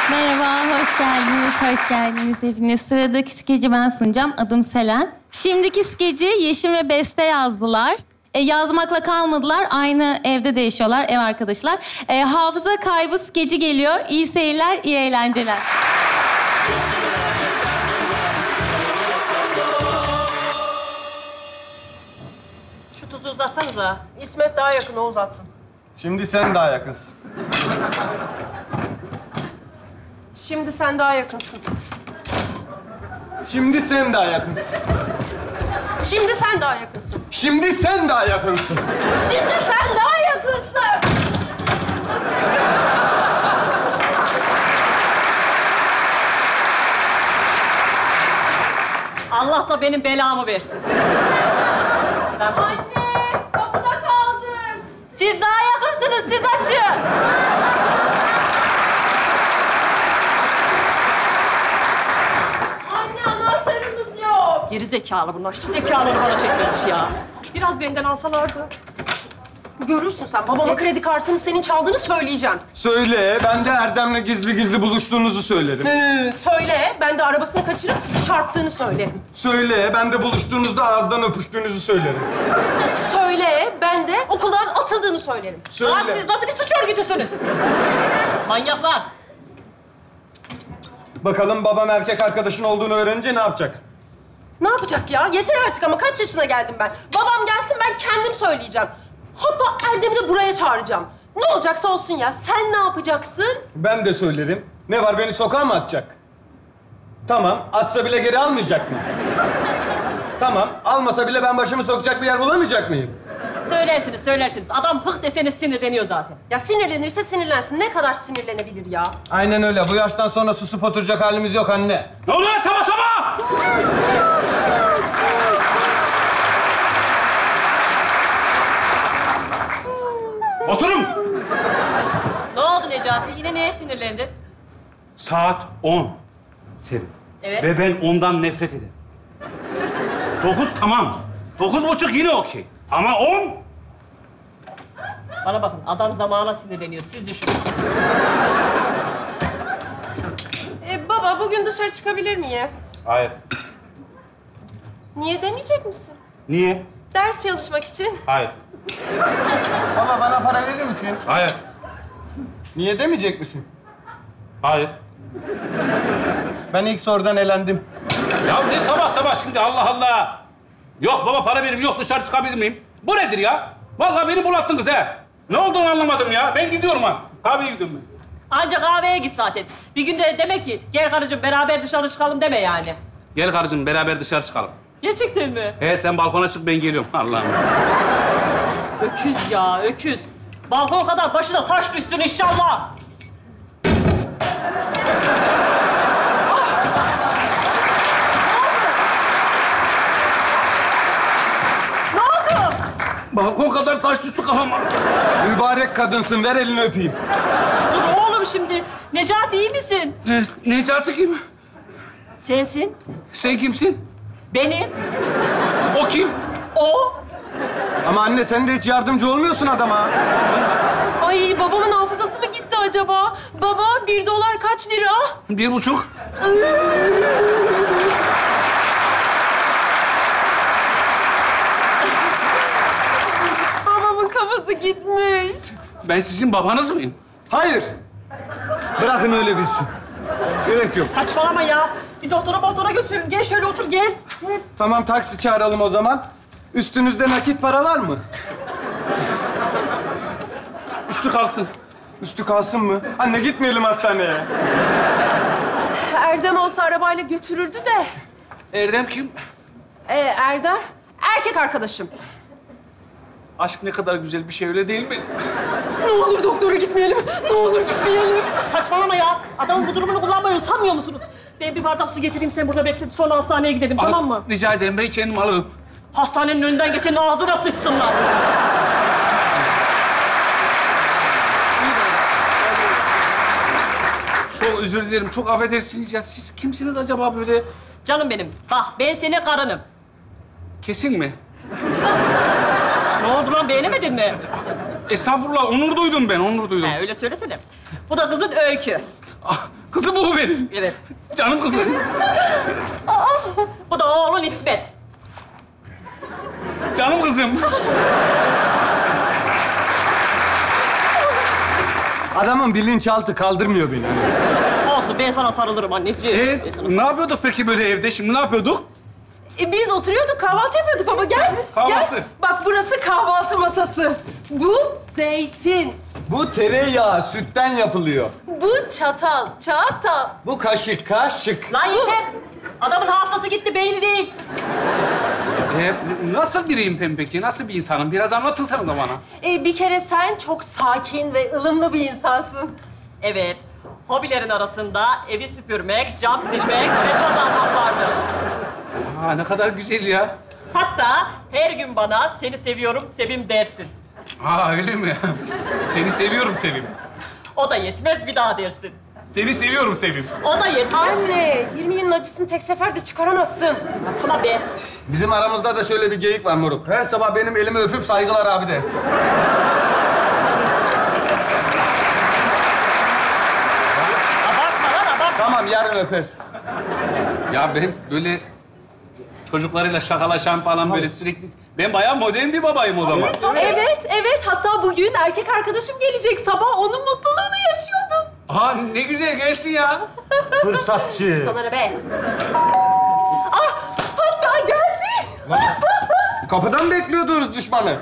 Merhaba, hoş geldiniz, hoş geldiniz hepiniz. Sıradaki skeci ben sunacağım. Adım Selen. Şimdiki skeci Yeşim ve Beste yazdılar. Yazmakla kalmadılar. Aynı evde de yaşıyorlar, ev arkadaşlar. Hafıza kaybı skeci geliyor. İyi seyirler, iyi eğlenceler. Şu tuzu uzatsanıza. İsmet daha yakın, o uzatsın. Şimdi sen daha yakınsın. Şimdi sen daha yakınsın. Şimdi sen daha yakınsın. Şimdi sen daha yakınsın. Şimdi sen daha yakınsın. Şimdi sen daha yakınsın. Allah da benim belamı versin. Anne, kapıda kaldık. Siz daha yakınsınız, siz açın. Anne, anahtarımız yok. Geri zekalı bunlar. Hiç zekaları bana çekmemiş ya. Biraz benden alsalardı. Görürsün sen, babama kredi kartını senin çaldığını söyleyeceğim. Söyle, ben de Erdem'le gizli gizli buluştuğunuzu söylerim. Söyle, ben de arabasını kaçırıp çarptığını söylerim. Söyle, ben de buluştuğunuzda ağızdan öpüştüğünüzü söylerim. Söyle, ben de okuldan atıldığını söylerim. Lan Söyle. siz nasıl bir suç örgütüsünüz? Manyaklar. Bakalım babam erkek arkadaşın olduğunu öğrenince ne yapacak? Ne yapacak ya? Yeter artık ama kaç yaşına geldim ben. Babam gelsin, ben kendim söyleyeceğim. Hatta Erdem'i de buraya çağıracağım. Ne olacaksa olsun ya. Sen ne yapacaksın? Ben de söylerim. Ne var, beni sokağa mı atacak? Tamam, atsa bile geri almayacak mı? Tamam, almasa bile ben başımı sokacak bir yer bulamayacak mıyım? Söylersiniz, söylersiniz. Adam hık deseniz sinirleniyor zaten. Ya sinirlenirse sinirlensin. Ne kadar sinirlenebilir ya? Aynen öyle. Bu yaştan sonra susup oturacak halimiz yok anne. Ne oluyor lan sabah sabah? Oturun. Ne oldu Necati? Yine neye sinirlendin? Saat 10. Senin. Evet. Ve ben ondan nefret ederim. 9 tamam. 9.30 yine okey. Ama 10? Bana bakın, adam zamana sinirleniyor. Siz düşünün. Baba, bugün dışarı çıkabilir miyim? Hayır. Niye demeyecek misin? Niye? Ders çalışmak için. Hayır. Baba bana para verir misin? Hayır. Niye demeyecek misin? Hayır. Ben ilk sorudan elendim. Ya ne sabah sabah şimdi Allah Allah. Yok baba para verim, yok dışarı çıkabilir miyim? Bu nedir ya? Vallahi beni bulattınız he. Ne olduğunu anlamadım ya. Ben gidiyorum ha. Kahveye gidiyorum ben. Anca kahveye git zaten. Bir günde demek ki gel karıcığım beraber dışarı çıkalım deme yani. Gel karıcığım beraber dışarı çıkalım. Gerçekten mi? He sen balkona çık ben geliyorum. Allah'ım. Öküz ya, öküz. Balkon kadar başına taş düşsün inşallah. Ne oldu? Balkon kadar taş düştü kafama. Mübarek kadınsın, ver elini öpeyim. Dur oğlum şimdi. Necati iyi misin? Necati kim? Sensin. Sen kimsin? Benim. O kim? O. Ama anne sen de hiç yardımcı olmuyorsun adama. Ay, babamın hafızası mı gitti acaba? Baba, $1 kaç lira? 1,5. Babamın kafası gitmiş. Ben sizin babanız mıyım? Hayır. Bırakın öyle bilsin. Gerek yok. Saçmalama ya. Bir doktora götürelim. Gel şöyle otur gel. Tamam, taksi çağıralım o zaman. Üstünüzde nakit para var mı? Üstü kalsın. Üstü kalsın mı? Anne gitmeyelim hastaneye. Erdem olsa arabayla götürürdü de. Erdem kim? Erdem, erkek arkadaşım. Aşk ne kadar güzel bir şey öyle değil mi? Ne olur doktora gitmeyelim. Ne olur gitmeyelim. Saçmalama ya. Adamın bu durumunu kullanmaya utanmıyor musunuz? Ben bir bardak su getireyim, sen burada bekle. Sonra hastaneye gidelim, tamam mı? Rica ederim ben kendim alırım. Hastanenin önünden geçenin ağzına sıçsınlar. Çok özür dilerim, çok affedersiniz ya. Siz kimsiniz acaba böyle? Canım benim, bak ben senin karınım. Kesin mi? Ne oldu lan, beğenemedin mi? Estağfurullah, onur duydum ben, onur duydum. He, öyle söylesene. Bu da kızın Öykü. Kızım bu benim. Evet. Canım kızım. Bu da oğlun İsmet. Canım kızım. Adamın bilinçaltı kaldırmıyor beni. Olsun, ben sana sarılırım anneciğim. Ben sana Ne yapıyorduk peki böyle evde? Şimdi ne yapıyorduk? Biz oturuyorduk, kahvaltı yapıyorduk baba. Gel. Kahvaltı. Gel. Bak burası kahvaltı masası. Bu zeytin. Bu tereyağı sütten yapılıyor. Bu çatal. Bu kaşık. Lan yeter. Adamın hafızası gitti, beyni değil. Nasıl biriyim peki? Nasıl bir insanım? Biraz anlatırsanız bana. Bir kere sen çok sakin ve ılımlı bir insansın. Evet. Hobilerin arasında evi süpürmek, cam silmek ve toz almak vardır. Aa, ne kadar güzel ya. Hatta her gün bana seni seviyorum Sevim dersin. Aa, öyle mi? Seni seviyorum Sevim. O da yetmez, bir daha dersin. Seni seviyorum Sevim. O da yetmez. Anne, 20 yılın acısını tek seferde çıkaramazsın. Tamam be. Bizim aramızda da şöyle bir geyik var moruk. Her sabah benim elimi öpüp saygılar abi dersin. Abartma lan, abartma. Tamam, yarın öpersin. Ya ben böyle çocuklarıyla şakalaşan falan böyle sürekli... Ben bayağı modern bir babayım o zaman. Evet. Hatta bugün erkek arkadaşım gelecek. Sabah onun mutluluğunu yaşıyordum. Aa, ne güzel, gelsin ya. Fırsatçı. Sana ne be? Hatta geldi. Kapıdan bekliyordunuz düşmanı.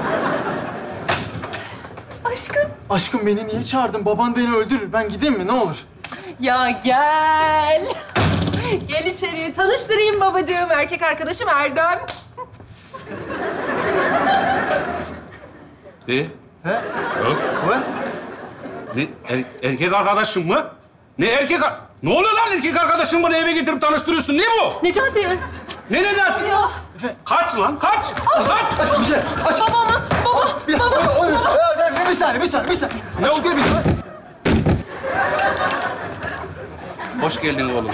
Aşkım. Aşkım beni niye çağırdın? Baban beni öldürür. Ben gideyim mi? Ne olur? Ya gel. Gel içeriye. Tanıştırayım babacığım. Erkek arkadaşım Erdem. Ne? He? Yok. What? Ne? Erkek arkadaşım mı? Ne erkek Ne oluyor lan erkek arkadaşım bana eve getirip tanıştırıyorsun? Ne bu? Necati. Ne Necati? Kaç lan, kaç! Kaç! Aşkım bir şey. Aşkım. Baba mı? Baba. Bir saniye. Ne Açıklayabilir miyim? Hoş geldin oğlum.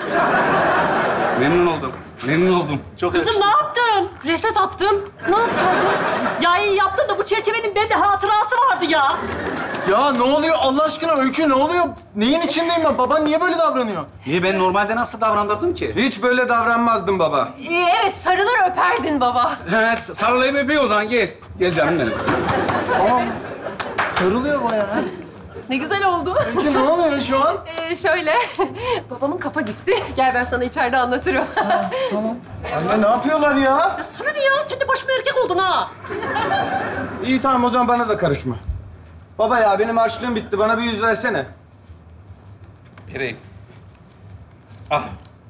Memnun oldum. Çok Kızım yakıştı. ne yaptın? Reset attım. Ne yapsaydım? Ya iyi yaptın da bu çerçevenin bende hatırası vardı ya. Ya ne oluyor Allah aşkına Öykü? Ne oluyor? Neyin içindeyim ben? Baban niye böyle davranıyor? Niye ben normalde nasıl davrandırdım ki? Hiç böyle davranmazdım baba. Evet, sarılır öperdin baba. He, sarılayım öpeyim o zaman, gel. Gel canım benim. Sarılıyor bayağı. Ne güzel oldu. Öykü ne oluyor şu an? Şöyle, babamın kafa gitti. Gel ben sana içeride anlatırım. Anne ne yapıyorlar ya? Ya sana ne ya? Sen de başıma erkek oldun ha. İyi tamam o zaman bana da karışma. Baba ya benim harçlığım bitti. Bana bir 100 versene. Vereyim. Al.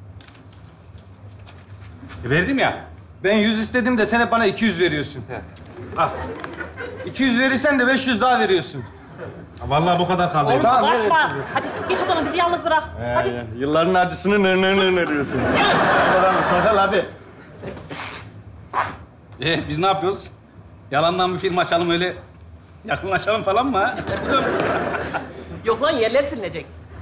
Verdim ya. Ben 100 istedim de sen hep bana 200 veriyorsun. Al. 200 verirsen de 500 daha veriyorsun. Vallahi bu kadar kaldı. Oğlum Tamam, abartma. Hadi geç odana, bizi yalnız bırak. Hadi. Yılların acısını nır diyorsun. Hadi. Biz ne yapıyoruz? Yalandan bir film açalım öyle. Yakınlaşalım falan mı ha? Yok lan, yerler silinecek.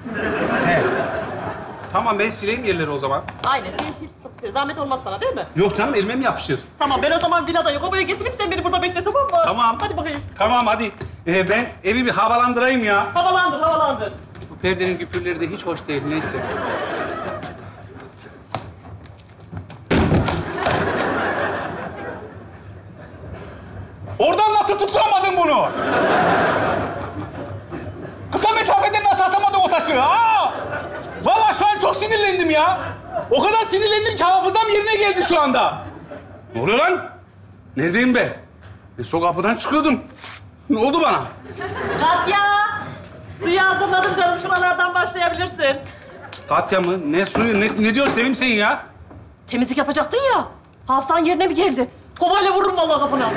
Tamam, ben sileyim yerleri o zaman. Aynen, sil sil. Çok güzel. Zahmet olmaz sana değil mi? Yok canım, elime mi yapışır? Tamam, ben o zaman villadayım. Obaya getirip sen beni burada bekle, tamam mı? Tamam. Hadi bakayım. Tamam, hadi. Ben evi bir havalandırayım ya. Havalandır, havalandır. Bu perdenin güpürleri de hiç hoş değil, neyse. Oradan nasıl tutturamadın bunu? Kısa mesafeden nasıl atamadın o taşı? Aa! Vallahi şu an çok sinirlendim ya. O kadar sinirlendim ki hafızam yerine geldi şu anda. Ne oluyor lan? Neredeyim ben? Sol kapıdan çıkıyordum. Ne oldu bana? Katya! Suyu hazırladım canım. Şuralardan başlayabilirsin. Katya mı? Ne suyu? Ne diyorsun Sevim sen ya? Temizlik yapacaktın ya. Hafızan yerine mi geldi? Kovayla vururum vallahi kapına.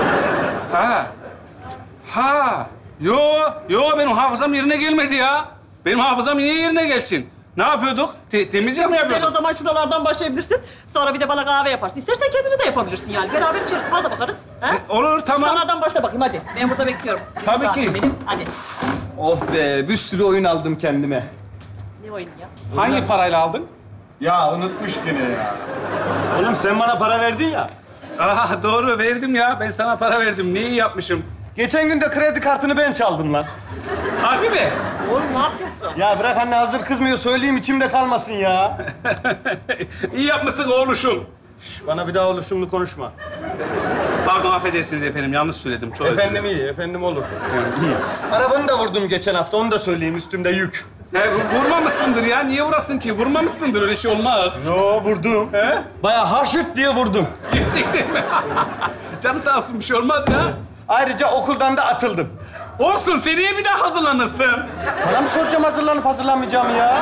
Ha. Yo benim hafızam yerine gelmedi ya. Benim hafızam niye yerine gelsin? Ne yapıyorduk? Temizlik mi Sen o yapıyorduk? zaman şuralardan başlayabilirsin. Sonra bir de bana kahve yaparsın. İstersen kendini de yapabilirsin yani. Beraber içeriz, fal da bakarız. He? Olur, tamam. Şuralardan başla bakayım hadi. Ben burada bekliyorum. Tabii ki. Benim. Hadi. Oh be bir sürü oyun aldım kendime. Ne oyunu ya? Hangi parayla aldın? Ya unutmuş gene ya. Oğlum sen bana para verdin ya. Aa, doğru verdim ya. Ben sana para verdim. Ne iyi yapmışım. Geçen gün de kredi kartını ben çaldım lan. Harbi mi? Oğlum ne yapıyorsun? Ya bırak anne, hazır kızmıyor. Söyleyeyim, içimde kalmasın ya. İyi yapmışsın oğluşum. Bana bir daha oluşumlu konuşma. Pardon, affedersiniz efendim. Yanlış söyledim. Çok özür Efendim iyi, efendim olur. Arabanı da vurdum geçen hafta, onu da söyleyeyim. Üstümde yük. Vurmamışsındır ya. Niye vurasın ki? Vurmamışsındır. Öyle şey olmaz. Yo, vurdum. He? Bayağı haşırt diye vurdum. Gerçekten mi? Canı sağ olsun, bir şey olmaz ya. Ayrıca okuldan da atıldım. Olsun, seneye bir daha hazırlanırsın. Sana mı soracağım hazırlanıp hazırlanmayacağım ya?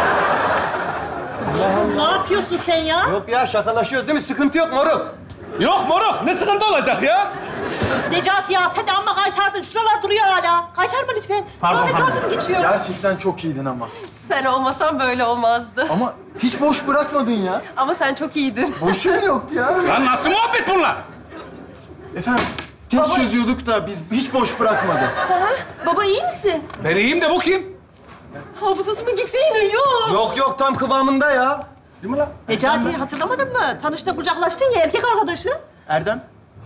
Ne yapıyorsun sen ya? Yok ya, şakalaşıyoruz değil mi? Sıkıntı yok moruk. Yok moruk, ne sıkıntı olacak ya? Necati ya sen de amma kaytardın. Şuralar duruyor hala. Kaytarma lütfen. Pardon, Daha ne pardon. saatim geçiyor. Gerçekten çok iyiydin ama. Sen olmasan böyle olmazdı. Ama hiç boş bırakmadın ya. Ama sen çok iyiydin. Boş yer yoktu ya. Lan nasıl muhabbet bunlar? Efendim, test çözüyorduk da biz hiç boş bırakmadı. Baba iyi misin? Ben iyiyim de bu kim? Hafızası mı gitti yine? Yok. Yok, tam kıvamında ya. Değil mi lan? Necati hatırlamadın mı? Tanışta kucaklaştın ya erkek arkadaşı. Erdem?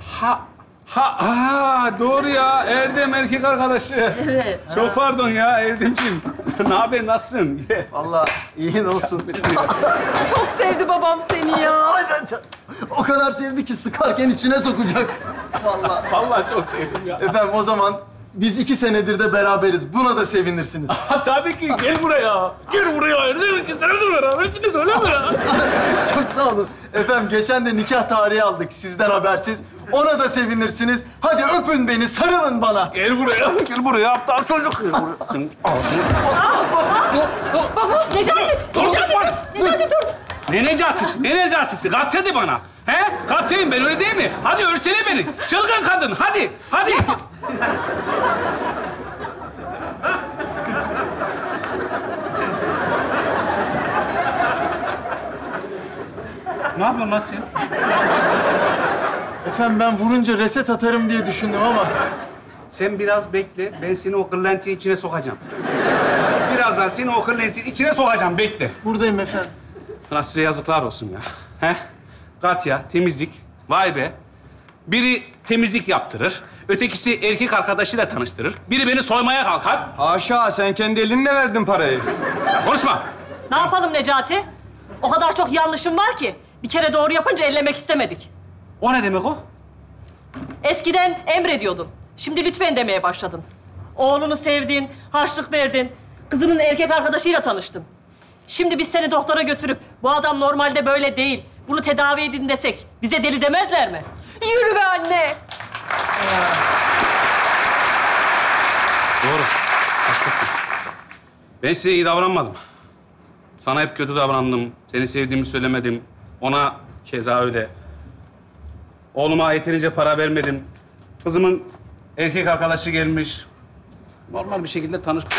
Doğru ya. Erdem erkek arkadaşı. Evet. Çok pardon ya Erdemciğim. Ne haber, nasılsın? Vallahi iyi olsun. Çok sevdi babam seni ya. Aynen. O kadar sevdi ki sıkarken içine sokacak. Vallahi. Vallahi çok sevdim ya. Efendim o zaman biz 2 senedir de beraberiz. Buna da sevinirsiniz. Ha, tabii ki. Gel buraya. Gel buraya. Erdem ikizleriniz berabersiniz, öyle mi ya? Çok sağ olun. Efendim geçen de nikah tarihi aldık sizden habersiz. Ona da sevinirsiniz. Hadi öpün beni, sarılın bana. Gel buraya. Gel buraya. Aptal çocuk. Gel buraya. Senin Baba Necati. Necati dur. Necati dur. Ne Necati'si? Ne Necati'si? Kat hadi bana. He? Katıyım ben, öyle değil mi? Hadi örsene beni. Çılgın kadın. Hadi. Hadi. Ne yapıyorsun lan sen? Efendim ben vurunca reset atarım diye düşündüm ama... Sen biraz bekle. Ben seni o kırlentin içine sokacağım. Birazdan seni o kırlentin içine sokacağım. Bekle. Buradayım efendim. Lan size yazıklar olsun ya. He? Katya, temizlik. Vay be. Biri temizlik yaptırır. Ötekisi erkek arkadaşıyla tanıştırır. Biri beni soymaya kalkar. Haşa, sen kendi elinle verdin parayı. Konuşma. Ne yapalım Necati? O kadar çok yanlışım var ki. Bir kere doğru yapınca ellemek istemedik. O ne demek o? Eskiden emrediyordun. Şimdi lütfen demeye başladın. Oğlunu sevdin, harçlık verdin. Kızının erkek arkadaşıyla tanıştın. Şimdi biz seni doktora götürüp bu adam normalde böyle değil, bunu tedavi edin desek bize deli demezler mi? Yürü be anne. Doğru. Haklısın. Ben size iyi davranmadım. Sana hep kötü davrandım. Seni sevdiğimi söylemedim. Ona keza öyle. Oğluma yeterince para vermedim. Kızımın erkek arkadaşı gelmiş. Normal bir şekilde tanışmış.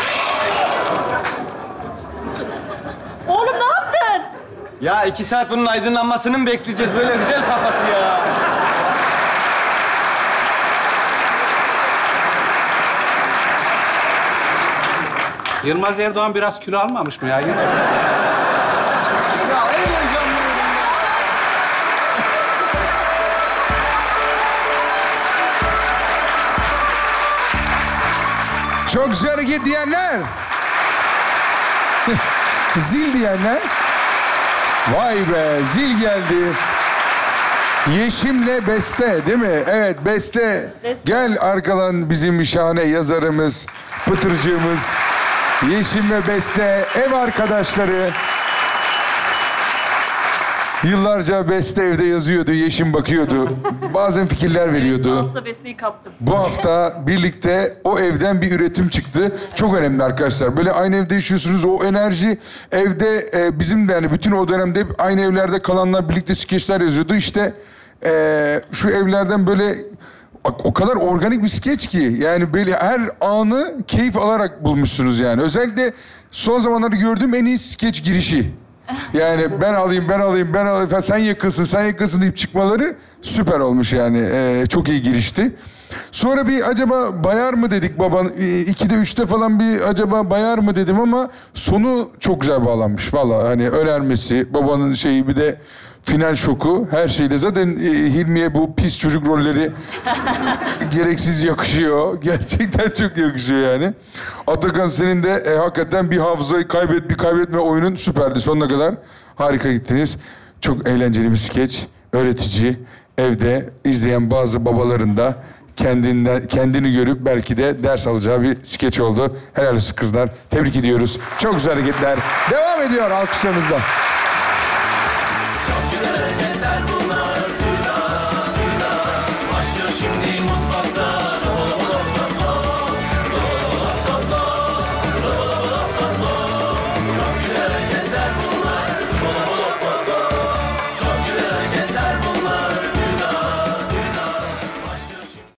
Oğlum ne yaptın? Ya 2 saat bunun aydınlanmasını mı bekleyeceğiz? Böyle güzel kafası ya. Yılmaz Erdoğan biraz kilo almamış mı ya? Ya en heyecanlı yerim ya. Çok güzel hareket diyenler. Zil diyenler. Vay be, zil geldi. Yeşim'le Beste değil mi? Evet, Beste. Gel arkadan bizim şahane yazarımız, pıtırcığımız. Yeşim ve Beste, ev arkadaşları. Yıllarca Beste evde yazıyordu, Yeşim bakıyordu. Bazen fikirler veriyordu. Bu hafta Beste'yi kaptım. Bu hafta birlikte o evden bir üretim çıktı. Çok önemli arkadaşlar. Böyle aynı evde yaşıyorsunuz. O enerji evde bizim de yani bütün o dönemde aynı evlerde kalanlar birlikte skeçler yazıyordu. İşte şu evlerden böyle o kadar organik bir skeç ki. Yani böyle her anı keyif alarak bulmuşsunuz yani. Özellikle son zamanlarda gördüğüm en iyi skeç girişi. Yani ben alayım, sen yakılsın deyip çıkmaları süper olmuş yani. Çok iyi girişti. Sonra bir acaba bayar mı dedik baban, 2'de 3'te falan bir acaba bayar mı dedim ama sonu çok güzel bağlanmış. Vallahi hani önermesi, babanın şeyi bir de final şoku her şeyle. Zaten Hilmi'ye bu pis çocuk rolleri gereksiz yakışıyor. Gerçekten çok yakışıyor yani. Atakan senin de hakikaten bir hafızayı kaybetme oyunun süperdi sonuna kadar. Harika gittiniz. Çok eğlenceli bir skeç. Öğretici. Evde izleyen bazı babaların da kendini görüp belki de ders alacağı bir skeç oldu. Helal olsun kızlar. Tebrik ediyoruz. Çok güzel hareketler. Devam ediyor alkışlarınızla.